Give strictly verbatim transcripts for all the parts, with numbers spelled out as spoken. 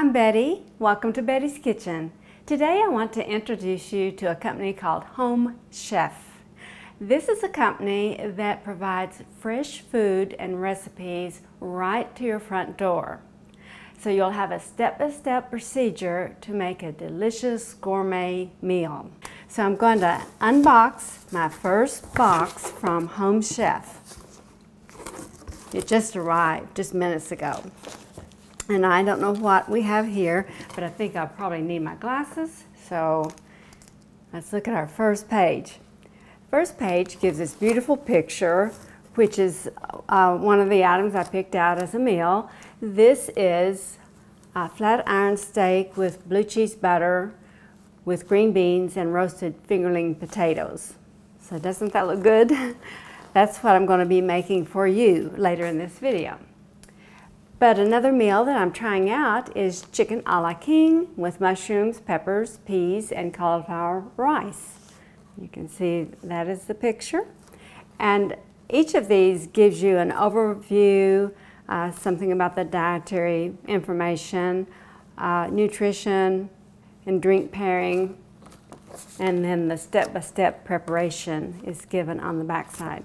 I'm Betty. Welcome to Betty's Kitchen. Today I want to introduce you to a company called Home Chef. This is a company that provides fresh food and recipes right to your front door. So you'll have a step-by-step procedure to make a delicious gourmet meal. So I'm going to unbox my first box from Home Chef. It just arrived just minutes ago. And I don't know what we have here, but I think I'll probably need my glasses. So let's look at our first page. First page gives this beautiful picture, which is uh, one of the items I picked out as a meal. This is a flat iron steak with blue cheese butter, with green beans and roasted fingerling potatoes. So doesn't that look good? That's what I'm going to be making for you later in this video. But another meal that I'm trying out is chicken a la king with mushrooms, peppers, peas, and cauliflower rice. You can see that is the picture. And each of these gives you an overview, uh, something about the dietary information, uh, nutrition, and drink pairing, and then the step-by-step preparation is given on the back side.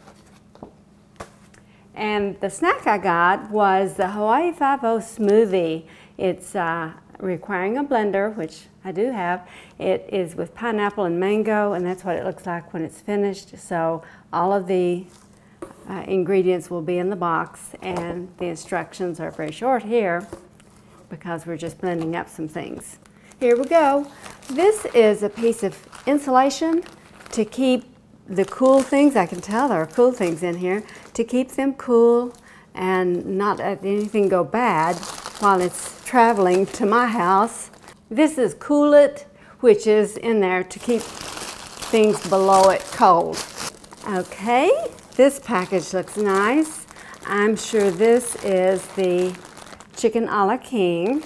And the snack I got was the Hawaii Five-O smoothie. It's uh, requiring a blender, which I do have. It is with pineapple and mango, and that's what it looks like when it's finished. So all of the uh, ingredients will be in the box, and the instructions are very short here because we're just blending up some things. Here we go. This is a piece of insulation to keep the cool things. I can tell there are cool things in here, to keep them cool and not let anything go bad while it's traveling to my house. This is Cool It, which is in there to keep things below it cold. Okay, this package looks nice. I'm sure this is the chicken a la king.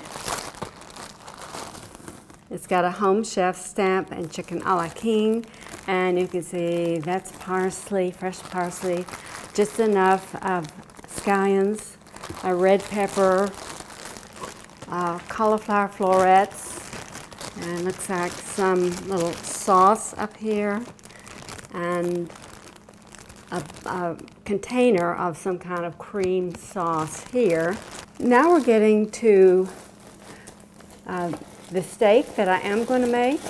It's got a Home Chef stamp and chicken a la king. And you can see that's parsley, fresh parsley, just enough of scallions, a red pepper, uh, cauliflower florets, and looks like some little sauce up here, and a, a container of some kind of cream sauce here. Now we're getting to uh, the steak that I am going to make.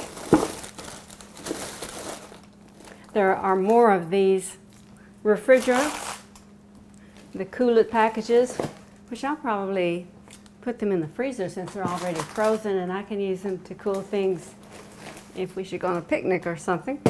There are more of these refrigerants, the Cool It packages, which I'll probably put them in the freezer since they're already frozen, and I can use them to cool things if we should go on a picnic or something.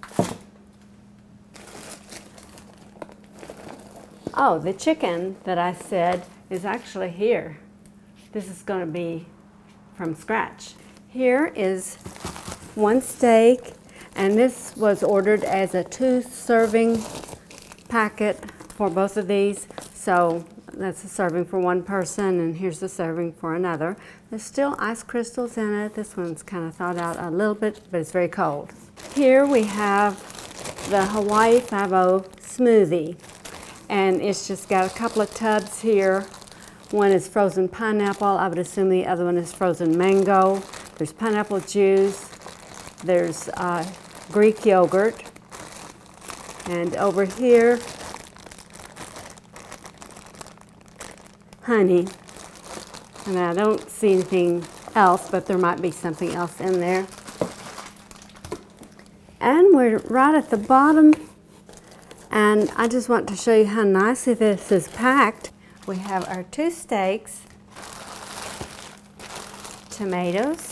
Oh, the chicken that I said is actually here. This is going to be from scratch. Here is one steak. And this was ordered as a two-serving packet for both of these. So that's a serving for one person, and here's the serving for another. There's still ice crystals in it. This one's kind of thawed out a little bit, but it's very cold. Here we have the Hawaii Five-O smoothie. And it's just got a couple of tubs here. One is frozen pineapple. I would assume the other one is frozen mango. There's pineapple juice. There's uh, Greek yogurt, and over here, honey. And I don't see anything else, but there might be something else in there. And we're right at the bottom, and I just want to show you how nicely this is packed. We have our two steaks, tomatoes,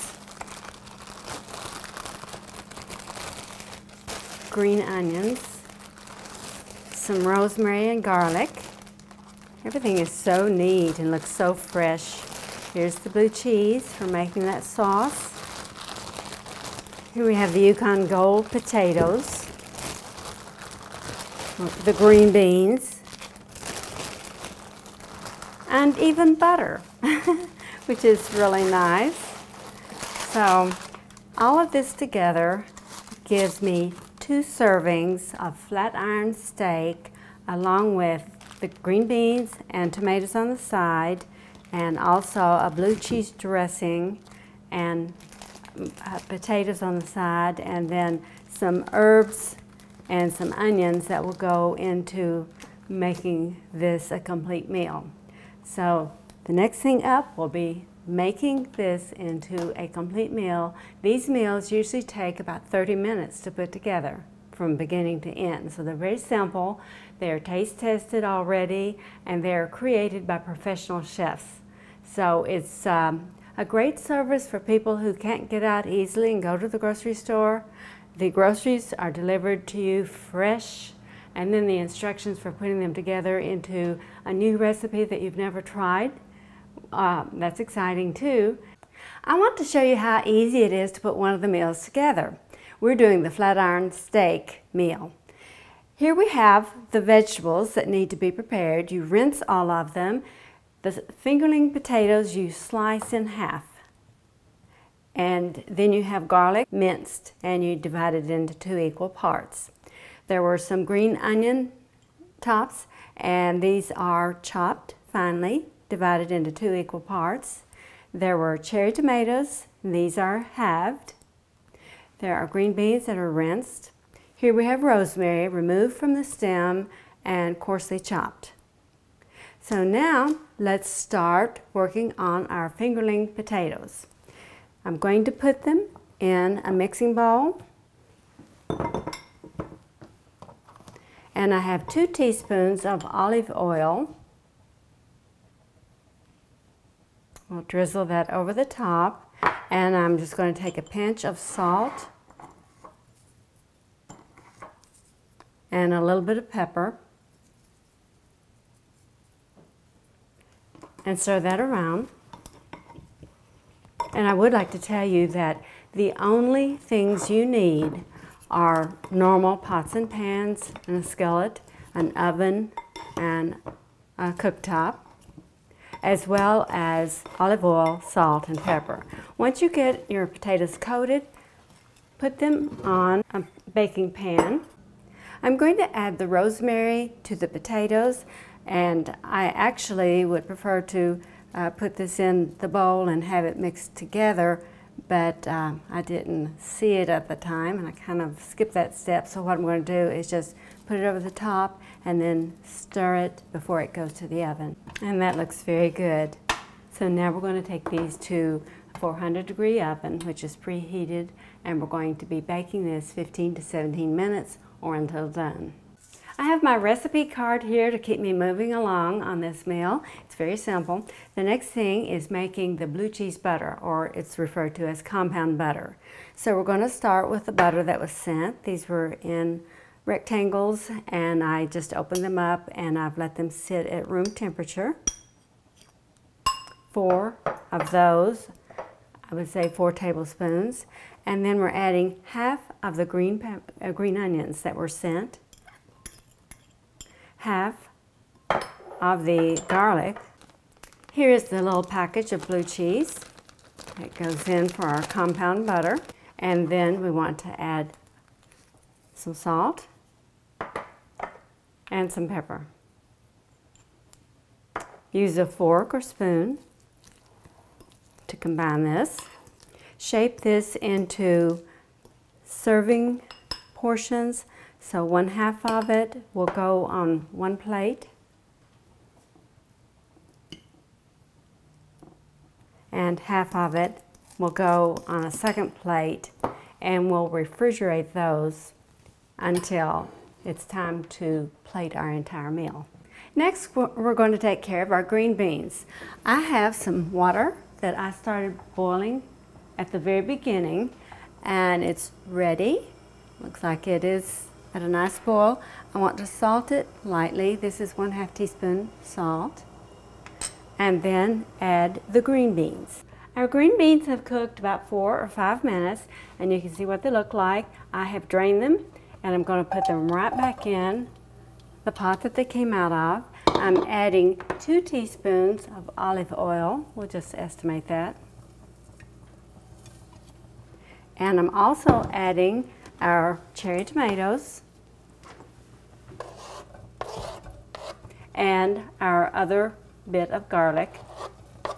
green onions, some rosemary and garlic. Everything is so neat and looks so fresh. Here's the blue cheese for making that sauce. Here we have the Yukon Gold potatoes, the green beans, and even butter, which is really nice. So all of this together gives me two servings of flat iron steak, along with the green beans and tomatoes on the side, and also a blue cheese dressing and uh, potatoes on the side, and then some herbs and some onions that will go into making this a complete meal. So the next thing up will be making this into a complete meal. These meals usually take about thirty minutes to put together from beginning to end. So they're very simple, they're taste tested already, and they're created by professional chefs. So it's um, a great service for people who can't get out easily and go to the grocery store. The groceries are delivered to you fresh, and then the instructions for putting them together into a new recipe that you've never tried. Uh, that's exciting too. I want to show you how easy it is to put one of the meals together. We're doing the flat iron steak meal. Here we have the vegetables that need to be prepared. You rinse all of them. The fingerling potatoes you slice in half. And then you have garlic minced and you divide it into two equal parts. There were some green onion tops, and these are chopped finely, divided into two equal parts. There were cherry tomatoes, and these are halved. There are green beans that are rinsed. Here we have rosemary removed from the stem and coarsely chopped. So now let's start working on our fingerling potatoes. I'm going to put them in a mixing bowl, and I have two teaspoons of olive oil. I'll drizzle that over the top, and I'm just going to take a pinch of salt and a little bit of pepper and stir that around. And I would like to tell you that the only things you need are normal pots and pans and a skillet, an oven, and a cooktop, as well as olive oil, salt, and pepper. Once you get your potatoes coated, put them on a baking pan. I'm going to add the rosemary to the potatoes, and I actually would prefer to uh, put this in the bowl and have it mixed together, but uh, I didn't see it at the time and I kind of skipped that step. So what I'm going to do is just put it over the top and then stir it before it goes to the oven. And that looks very good. So now we're going to take these to a four hundred degree oven, which is preheated, and we're going to be baking this fifteen to seventeen minutes or until done. I have my recipe card here to keep me moving along on this meal. It's very simple. The next thing is making the blue cheese butter, or it's referred to as compound butter. So we're going to start with the butter that was sent. These were in rectangles, and I just opened them up and I've let them sit at room temperature. Four of those, I would say four tablespoons. And then we're adding half of the green, uh, green onions that were sent, half of the garlic. Here is the little package of blue cheese. It goes in for our compound butter. And then we want to add some salt and some pepper. Use a fork or spoon to combine this. Shape this into serving portions. So one half of it will go on one plate, and half of it will go on a second plate, and we'll refrigerate those until it's time to plate our entire meal. Next, we're going to take care of our green beans. I have some water that I started boiling at the very beginning, and it's ready. Looks like it is at a nice boil. I want to salt it lightly. This is one half teaspoon salt. And then add the green beans. Our green beans have cooked about four or five minutes, and you can see what they look like. I have drained them, and I'm going to put them right back in the pot that they came out of. I'm adding two teaspoons of olive oil. We'll just estimate that. And I'm also adding our cherry tomatoes and our other bit of garlic.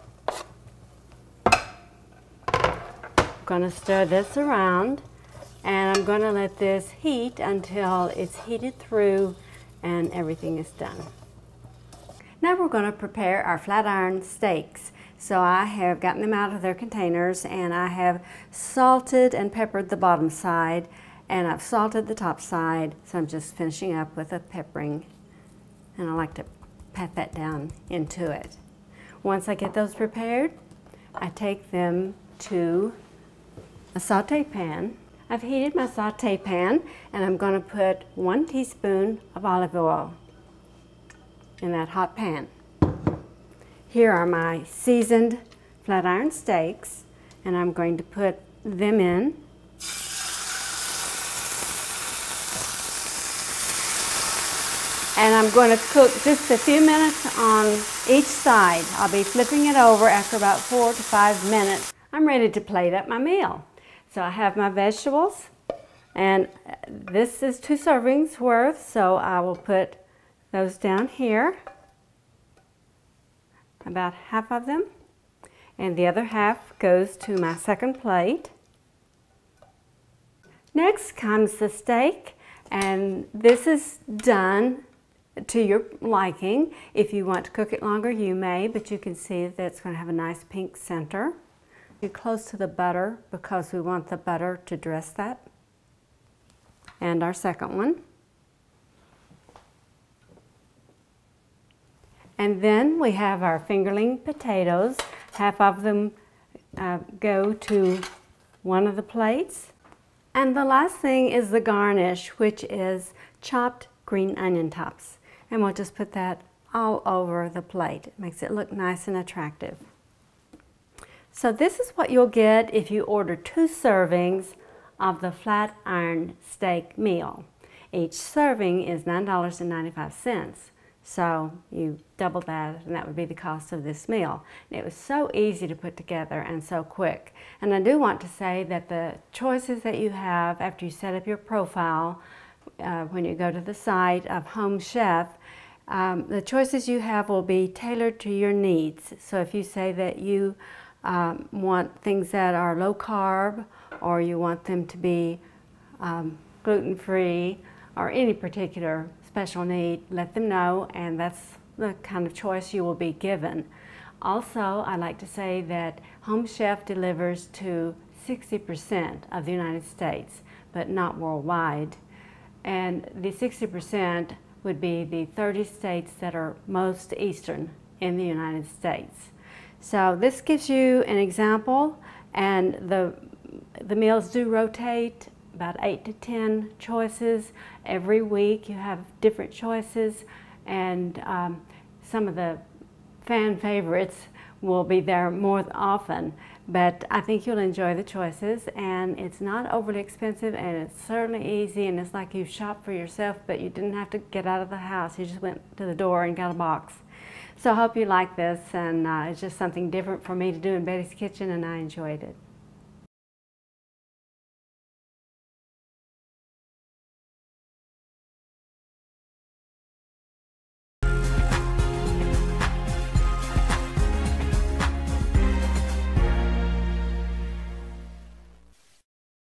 going to stir this around, and I'm going to let this heat until it's heated through and everything is done. Now we're going to prepare our flat iron steaks. So I have gotten them out of their containers, and I have salted and peppered the bottom side, and I've salted the top side, so I'm just finishing up with a peppering, and I like to pat that down into it. Once I get those prepared, I take them to a saute pan. I've heated my saute pan, and I'm going to put one teaspoon of olive oil in that hot pan. Here are my seasoned flat iron steaks, and I'm going to put them in. And I'm going to cook just a few minutes on each side. I'll be flipping it over after about four to five minutes. I'm ready to plate up my meal. So I have my vegetables, and this is two servings worth, so I will put those down here, about half of them, and the other half goes to my second plate. Next comes the steak, and this is done to your liking. If you want to cook it longer, you may, but you can see that it's going to have a nice pink center. You're close to the butter because we want the butter to dress that. And our second one. And then we have our fingerling potatoes. Half of them uh, go to one of the plates. And the last thing is the garnish, which is chopped green onion tops. And we'll just put that all over the plate. It makes it look nice and attractive. So this is what you'll get if you order two servings of the flat iron steak meal. Each serving is nine dollars and ninety-five cents. So you double that, and that would be the cost of this meal. And it was so easy to put together and so quick. And I do want to say that the choices that you have after you set up your profile, uh, when you go to the site of Home Chef, um, the choices you have will be tailored to your needs. So if you say that you um, want things that are low carb, or you want them to be um, gluten-free, or any particular special need, let them know, and that's the kind of choice you will be given. Also, I like to say that Home Chef delivers to sixty percent of the United States, but not worldwide. And the sixty percent would be the thirty states that are most eastern in the United States. So this gives you an example, and the, the meals do rotate. About eight to ten choices every week. You have different choices, and um, some of the fan favorites will be there more often. But I think you'll enjoy the choices, and it's not overly expensive, and it's certainly easy, and it's like you shop for yourself, but you didn't have to get out of the house. You just went to the door and got a box. So I hope you like this, and uh, it's just something different for me to do in Betty's Kitchen, and I enjoyed it.